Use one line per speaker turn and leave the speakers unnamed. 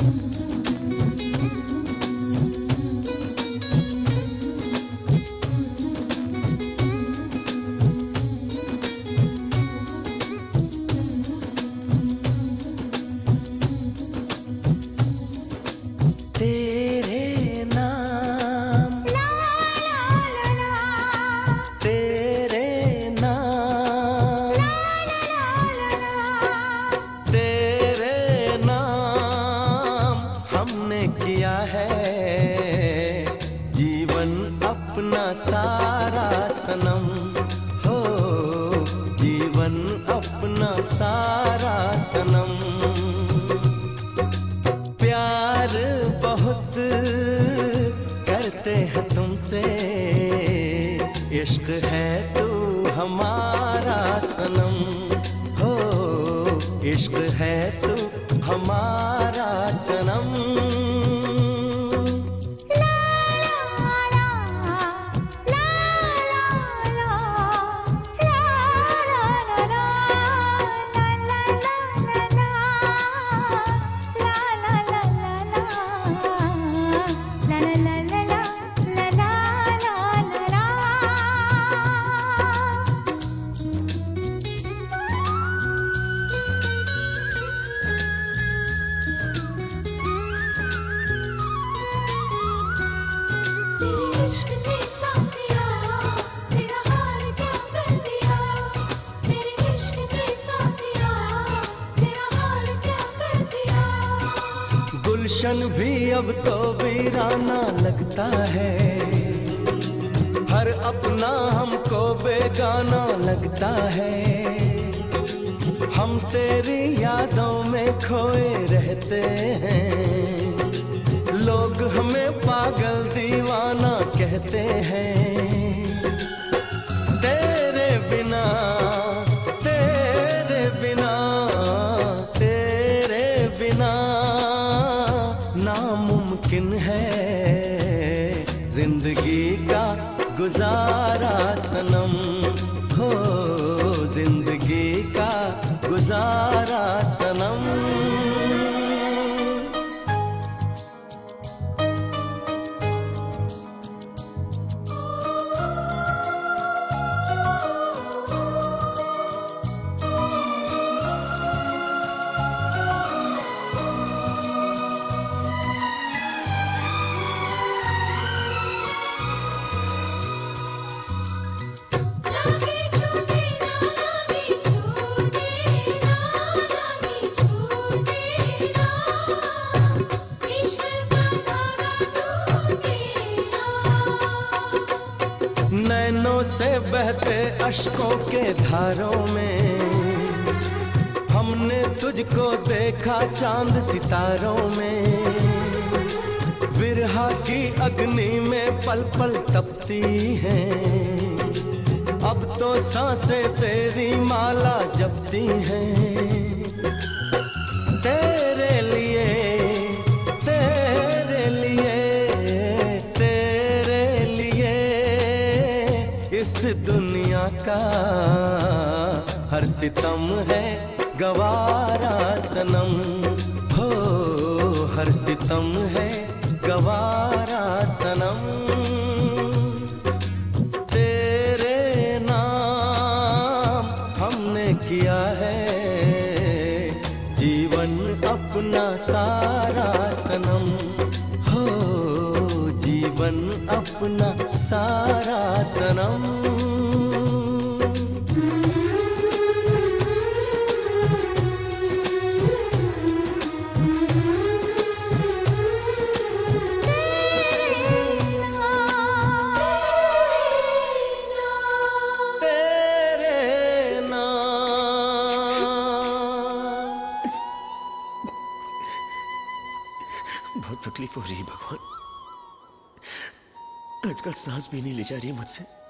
सारा सनम हो, जीवन अपना सारा सनम। प्यार बहुत करते हैं तुमसे, इश्क है तू हमारा सनम हो, इश्क है तू हमारा सनम। गुलशन भी अब तो वीराना लगता है, हर अपना हमको बेगाना लगता है। हम तेरी यादों में खोए रहते हैं, लोग हमें पागल दीवाना कहते हैं। तेरे बिना तेरे बिना तेरे बिना नामुमकिन है जिंदगी का गुजारा सनम हो, जिंदगी का गुजारा सनम। नैनों से बहते अश्कों के धारों में हमने तुझको देखा चांद सितारों में। विरहा की अग्नि में पल पल तपती हैं, अब तो सांसें तेरी माला जपती हैं। तेरे लिए तेरे लिए तेरे लिए इस दुनिया का हर सितम है गवारा सनम हो, हर सितम है गवारा सनम। तेरे नाम हमने किया है जीवन अपना सारा सनम हो, जीवन अपना सारा सनम।
बहुत तकलीफ हो रही है भगवान, आजकल सांस भी नहीं ली जा रही है मुझसे।